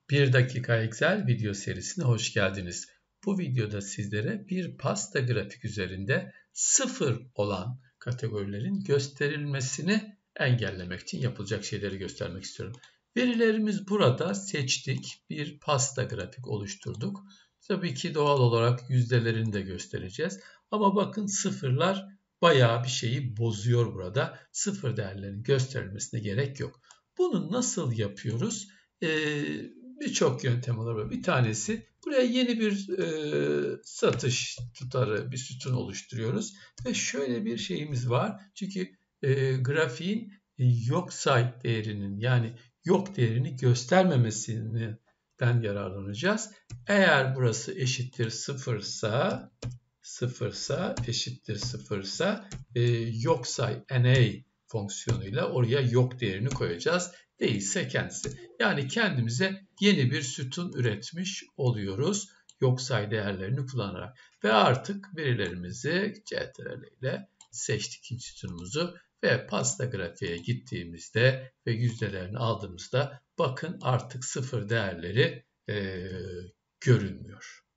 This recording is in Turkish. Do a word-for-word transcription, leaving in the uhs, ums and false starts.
bir dakika Excel video serisine hoş geldiniz. Bu videoda sizlere bir pasta grafik üzerinde sıfır olan kategorilerin gösterilmesini engellemek için yapılacak şeyleri göstermek istiyorum. Verilerimiz burada, seçtik, bir pasta grafik oluşturduk. Tabii ki doğal olarak yüzdelerini de göstereceğiz. Ama bakın sıfırlar bayağı bir şeyi bozuyor burada. Sıfır değerlerin gösterilmesine gerek yok. Bunu nasıl yapıyoruz? Ee, Birçok yöntem var. Bir tanesi, buraya yeni bir e, satış tutarı, bir sütun oluşturuyoruz. Ve şöyle bir şeyimiz var. Çünkü e, grafiğin yok say değerinin, yani yok değerini göstermemesinden yararlanacağız. Eğer burası eşittir sıfırsa, sıfırsa eşittir sıfırsa e, yok say N A fonksiyonuyla oraya yok değerini koyacağız. Değilse kendisi. Yani kendimize yeni bir sütun üretmiş oluyoruz yok say değerlerini kullanarak. Ve artık verilerimizi C T R L ile seçtik ikinci sütunumuzu ve pasta grafiğe gittiğimizde ve yüzdelerini aldığımızda bakın artık sıfır değerleri e, görünmüyor.